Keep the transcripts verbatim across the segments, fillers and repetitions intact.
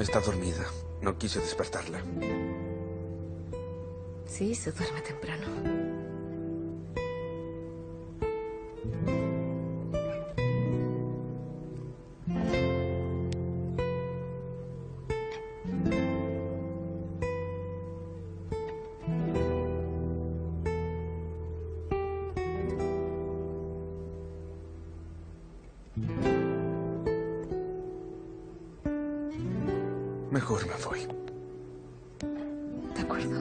Está dormida. No quise despertarla. Sí, se duerme temprano. Mejor me voy. De acuerdo.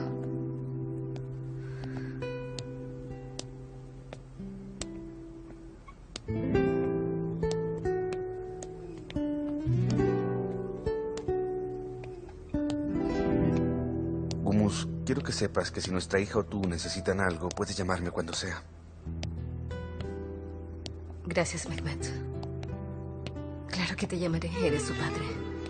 Gumus, quiero que sepas que si nuestra hija o tú necesitan algo, puedes llamarme cuando sea. Gracias, Mehmet. Claro que te llamaré. Eres su padre.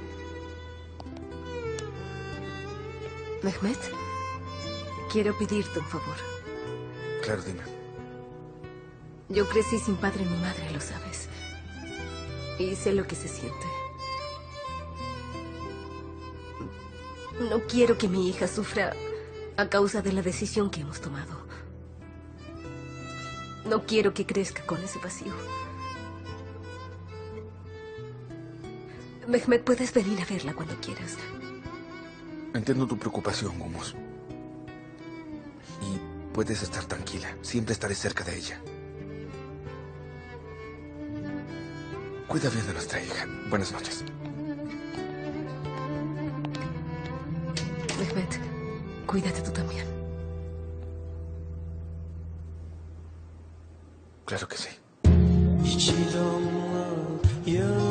Mehmet, quiero pedirte un favor. Claro, dime. Yo crecí sin padre ni madre, lo sabes. Y sé lo que se siente. No quiero que mi hija sufra a causa de la decisión que hemos tomado. No quiero que crezca con ese vacío. Mehmet, puedes venir a verla cuando quieras. Entiendo tu preocupación, Gumus. Y puedes estar tranquila. Siempre estaré cerca de ella. Cuida bien de nuestra hija. Buenas noches. Mehmet, cuídate tú también. Claro que sí. Hiç ilhamla